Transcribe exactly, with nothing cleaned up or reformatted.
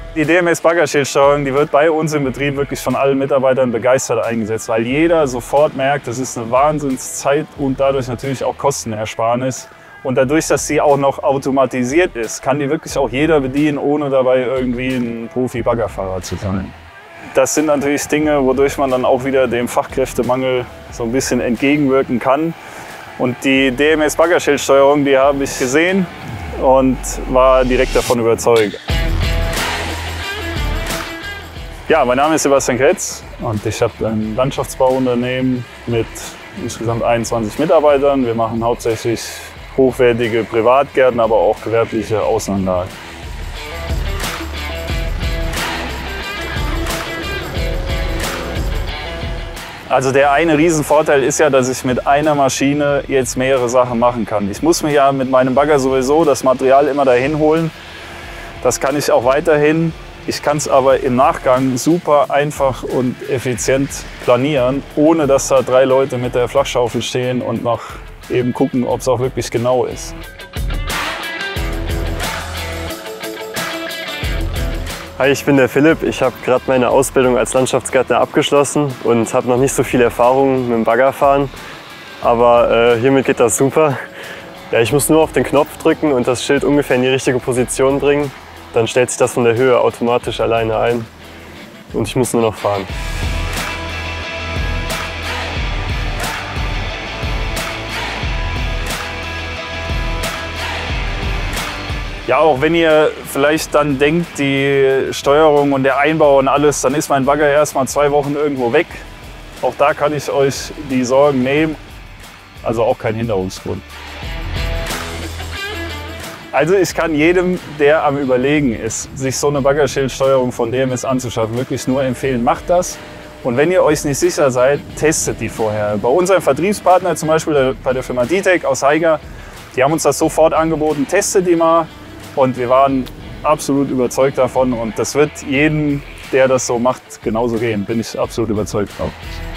Die D M S-Baggerschildsteuerung, die wird bei uns im Betrieb wirklich von allen Mitarbeitern begeistert eingesetzt, weil jeder sofort merkt, das ist eine Wahnsinnszeit und dadurch natürlich auch Kostenersparnis. Und dadurch, dass sie auch noch automatisiert ist, kann die wirklich auch jeder bedienen, ohne dabei irgendwie ein Profi-Baggerfahrer zu sein. Das sind natürlich Dinge, wodurch man dann auch wieder dem Fachkräftemangel so ein bisschen entgegenwirken kann. Und die D M S-Baggerschildsteuerung, die habe ich gesehen und war direkt davon überzeugt. Ja, mein Name ist Sebastian Kretz und ich habe ein Landschaftsbauunternehmen mit insgesamt einundzwanzig Mitarbeitern. Wir machen hauptsächlich hochwertige Privatgärten, aber auch gewerbliche Außenanlagen. Also der eine Riesenvorteil ist ja, dass ich mit einer Maschine jetzt mehrere Sachen machen kann. Ich muss mir ja mit meinem Bagger sowieso das Material immer dahin holen. Das kann ich auch weiterhin. Ich kann es aber im Nachgang super einfach und effizient planieren, ohne dass da drei Leute mit der Flachschaufel stehen und noch eben gucken, ob es auch wirklich genau ist. Hi, ich bin der Philipp. Ich habe gerade meine Ausbildung als Landschaftsgärtner abgeschlossen und habe noch nicht so viel Erfahrung mit dem Baggerfahren. Aber äh, hiermit geht das super. Ja, ich muss nur auf den Knopf drücken und das Schild ungefähr in die richtige Position bringen. Dann stellt sich das von der Höhe automatisch alleine ein und ich muss nur noch fahren. Ja, auch wenn ihr vielleicht dann denkt, die Steuerung und der Einbau und alles, dann ist mein Bagger erst mal zwei Wochen irgendwo weg. Auch da kann ich euch die Sorgen nehmen, also auch kein Hinderungsgrund. Also ich kann jedem, der am Überlegen ist, sich so eine Baggerschildsteuerung von D M S anzuschaffen, wirklich nur empfehlen, macht das. Und wenn ihr euch nicht sicher seid, testet die vorher. Bei unserem Vertriebspartner, zum Beispiel bei der Firma D-Tech aus Haiger, die haben uns das sofort angeboten, testet die mal. Und wir waren absolut überzeugt davon und das wird jedem, der das so macht, genauso gehen, bin ich absolut überzeugt drauf.